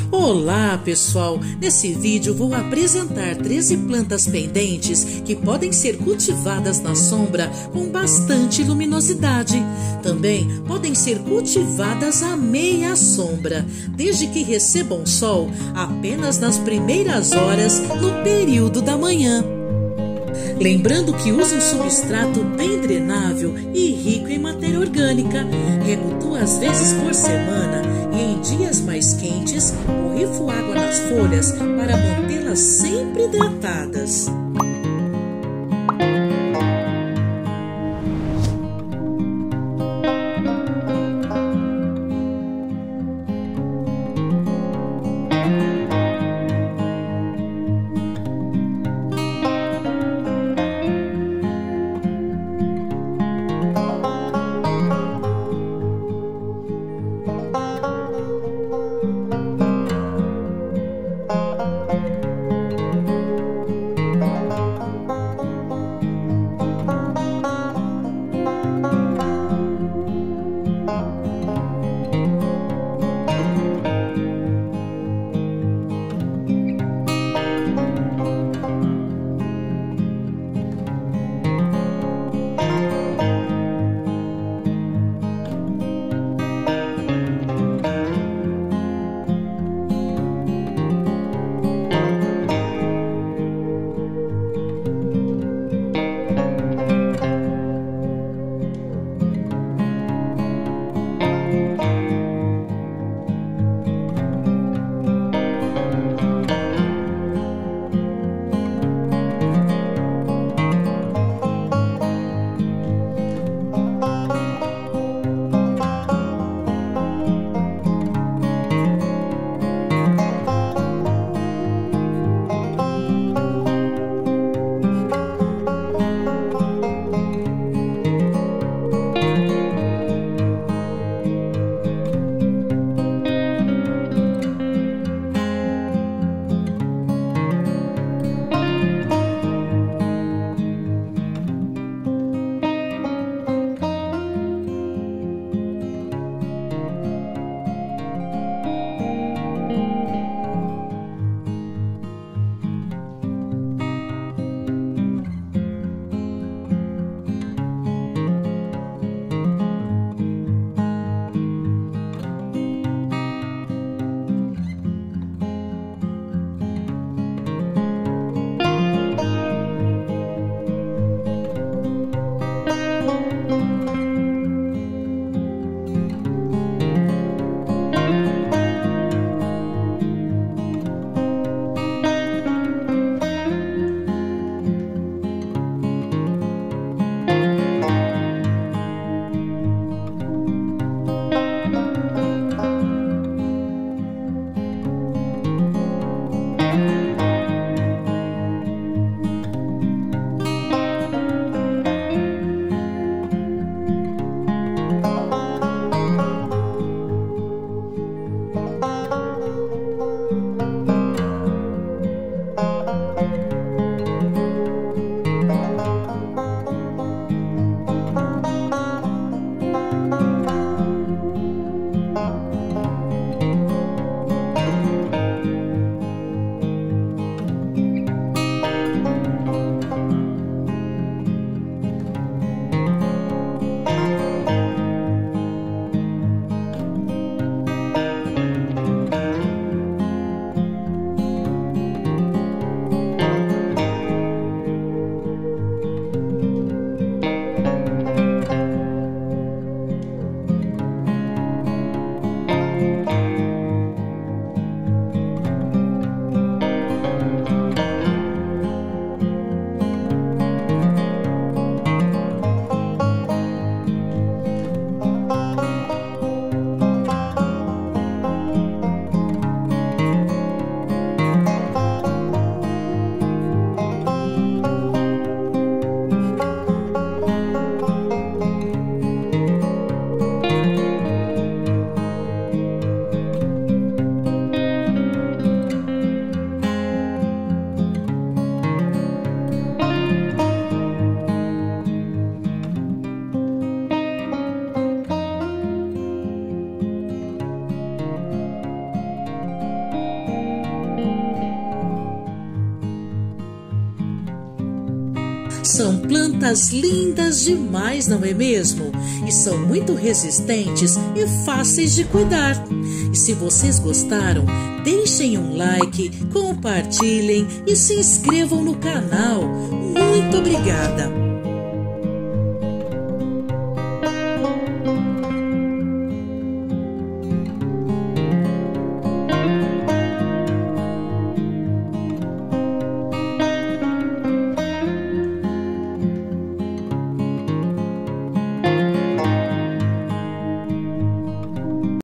Olá pessoal, nesse vídeo vou apresentar 13 plantas pendentes que podem ser cultivadas na sombra com bastante luminosidade. Também podem ser cultivadas à meia sombra, desde que recebam sol apenas nas primeiras horas no período da manhã. Lembrando que usa um substrato bem drenável e rico em matéria orgânica. Rego 2 vezes por semana e em dias mais quentes, borrifo água nas folhas para mantê-las sempre hidratadas. São plantas lindas demais, não é mesmo? E são muito resistentes e fáceis de cuidar. E se vocês gostaram, deixem um like, compartilhem e se inscrevam no canal. Muito obrigada!